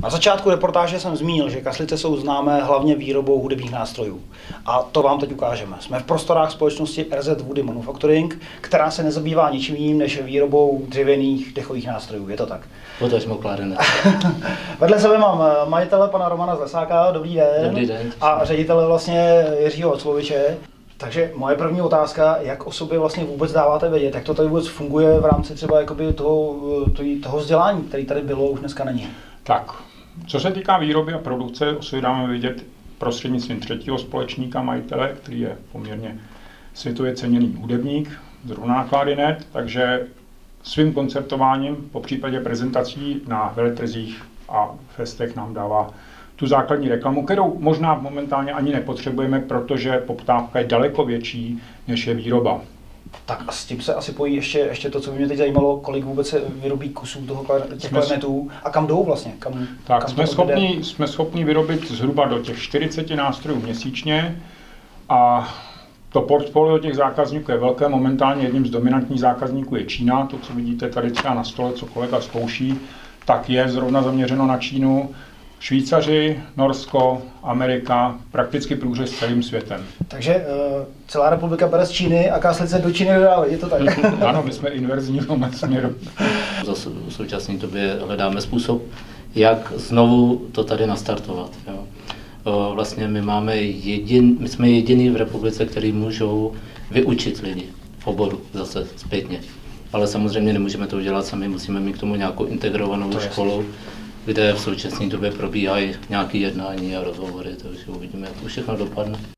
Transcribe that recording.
Na začátku reportáže jsem zmínil, že Kaslice jsou známé hlavně výrobou hudebních nástrojů. A to vám teď ukážeme. Jsme v prostorách společnosti RZ Woody Manufacturing, která se nezabývá ničím jiným než výrobou dřevěných dechových nástrojů. Je to tak? Potažmo klarinet. Vedle sebe mám majitele pana Romana Zlesáka, dobrý den. Dobrý den. A ředitele vlastně Jiřího Ocloviče. Takže moje první otázka, jak o sobě vlastně vůbec dáváte vědět, jak to tady vůbec funguje v rámci třeba jakoby toho vzdělání, který tady bylo, už dneska není? Tak, co se týká výroby a produkce, o sobě dáme vědět prostřednictvím třetího společníka, majitele, který je poměrně světově ceněný hudebník, zrovna klarinet, takže svým koncertováním, po případě prezentací na veletrzích a festech nám dává tu základní reklamu, kterou možná momentálně ani nepotřebujeme, protože poptávka je daleko větší, než je výroba. Tak a s tím se asi pojí ještě to, co by mě teď zajímalo, kolik vůbec se vyrobí kusů těch klarinetů a kam jdou vlastně? Kam jsme schopni vyrobit zhruba do těch 40 nástrojů měsíčně a to portfolio těch zákazníků je velké. Momentálně jedním z dominantních zákazníků je Čína. To, co vidíte tady třeba na stole, co kolega zkouší, tak je zrovna zaměřeno na Čínu. Švýcaři, Norsko, Amerika, prakticky průřez celým světem. Takže celá republika bere z Číny a Kaslice do Číny dodávají, je to tak? Ano, my jsme inverzní v tom směru. V současné době hledáme způsob, jak znovu to tady nastartovat. Jo. Vlastně my jsme jediný v republice, který můžou vyučit lidi v oboru zase zpětně. Ale samozřejmě nemůžeme to udělat sami, musíme mít k tomu nějakou integrovanou školu, kde v současné době probíhají nějaké jednání a rozhovory, takže uvidíme, jak to všechno dopadne.